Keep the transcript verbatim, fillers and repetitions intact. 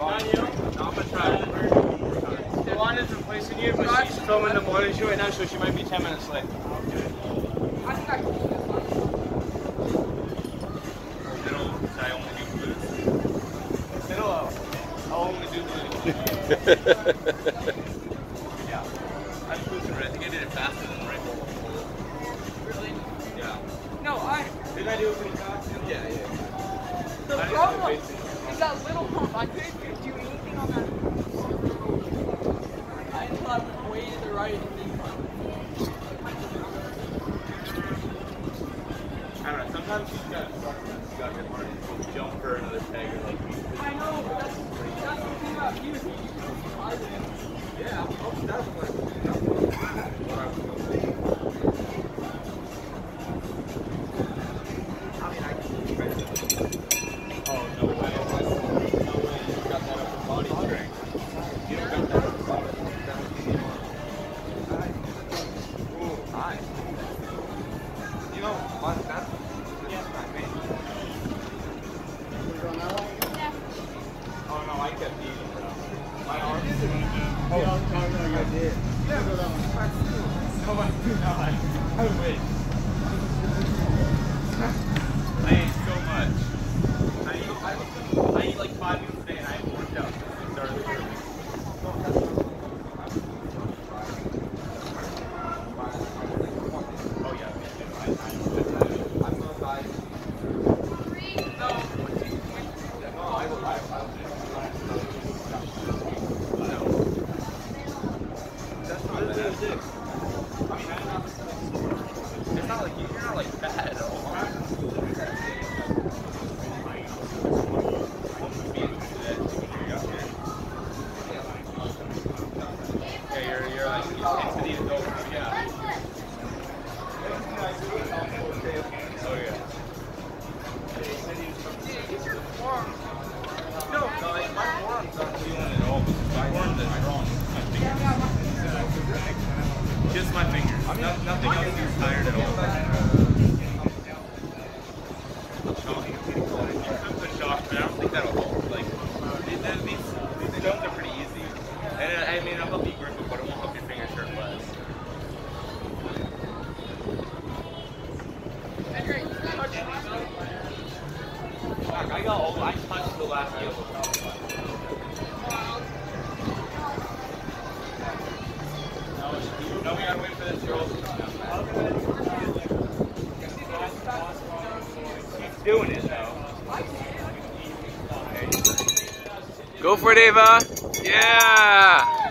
On you? No, I'm gonna try. Yolana's replacing you, but she's filming the morning show right now, so she might be ten minutes late. Okay. I think I can do this one. Middle, should I only do blues? Middle, I'll only do blues. Yeah. I'm cruising right. I think I did it faster than the right one. Really? Yeah. No, I... Didn't I do it pretty fast? Yeah, yeah. The problem is that little pump. I couldn't do anything on that. I thought I was way to the right and then pump. I don't know. Sometimes you got you got good money. You jump for another tag or like. I know, but that's, that's the thing about you. You can fly them. Yeah, that's what I was going to say. I mean, I can do better. Oh, no way. No way you got that upper body strength. You don't got that upper body strength. Ooh, hi. You know, my, that's, that's my main. Yeah. Oh, no, I kept eating, bro. My arms. Oh, no, no, no, I did. Yeah, but um, no, I do not. I wish. I ate so much. I eat, I, I eat like five meals a day and I haven't worked out since I started the journey. Oh yeah, me too. I, I, I'm gonna buy. No, no, I will. I will. That's not bad. I mean, I'm not. It's not like you're not like bad at all. Yeah, you're you're like into the adult, yeah. Oh yeah. No, no, like, my forearm's not feeling at all. My forearms are strong. Just my fingers. I mean, no, nothing else is tired at all. I'm so shocked, but I don't think that'll hold. Like, these, these, these stones are pretty easy. And I mean, I'll help you grip it, but it won't help your fingers hurt less. Fuck, I got old. I touched the last yellow. No, we gotta wait for this girl. She's doing it though. Go for it, Ava. Yeah.